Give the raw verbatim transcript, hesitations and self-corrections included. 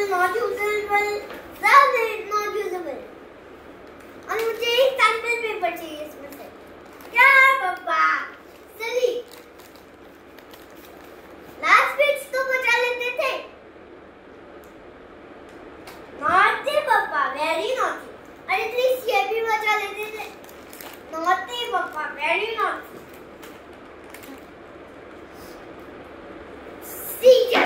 not usable, सब not usable. और मुझे एक सैंपल पेपर चाहिए इसमें से. क्या पापा? चलिए. लास्ट पेज तो बचा लेते थे. नॉटी पापा, वेरी नॉटी. अरे प्लीज ये भी बचा लेते थे. नॉटी पापा, वेरी नॉटी. See ya.